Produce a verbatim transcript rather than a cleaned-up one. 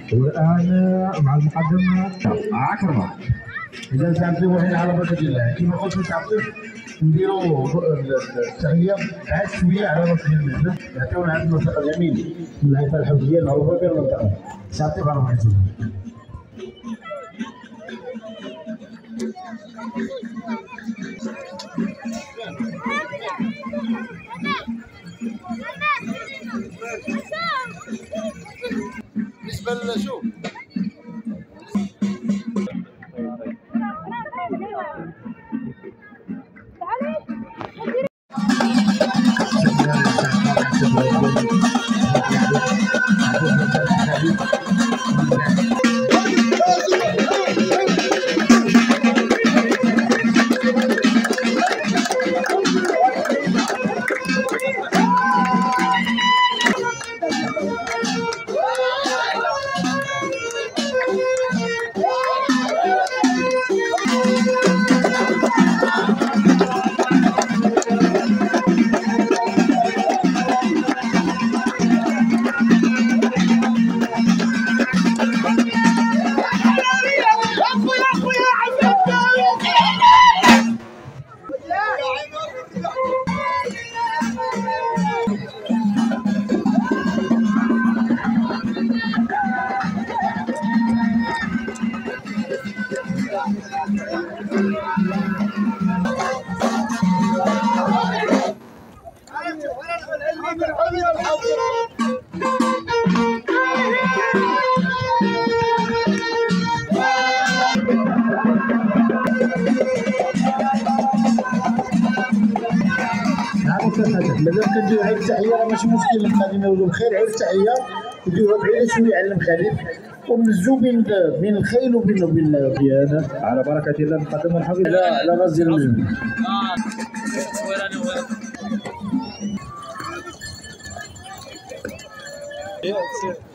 والان مع المقدم عكرمه. اذا تعبتوا هنا على بركه الله كما قلت تعبتوا نديروا التحيه بعد شويه على راس المنزل يعطيونا هذا الموسيقى الجميل من الهيئه الحوزيه المعروفه في المنطقه. تعطي بارك الله. بالنسبه لشو مازال كنديرو غير التحيه راه ماشي مشكل غادي نولوا بخير غير التحيه نديروها بعيده شويه على المخالف ومنزو بين بين الخيل وبين وبين هذا على بركه الله نقدم الحبيب على على راس ديال المجنون. اه